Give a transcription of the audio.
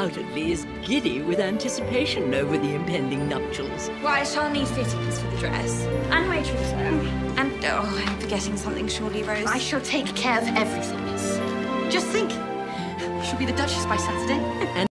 undoubtedly is giddy with anticipation over the impending nuptials. Well, I shall need fittings for the dress. And my trousseau. And, oh, I'm forgetting something surely, Rose. I shall take care of everything, miss. Just think, she'll be the Duchess by Saturday.